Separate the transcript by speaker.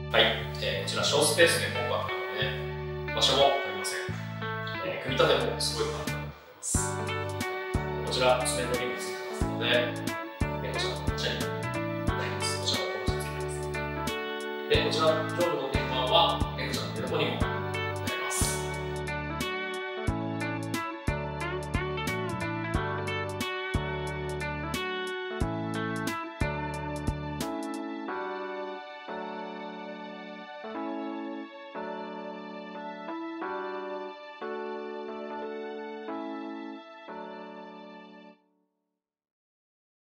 Speaker 1: はい、こちら省スペースでコンパクトなので場所も取りません。組み立てもすごい簡単だと思います。こちら爪とぎもついてますので、猫ちゃんのおもちゃになります。こちらのおもちゃつきです。で、こちらの今日のテーマは猫ちゃんの横にも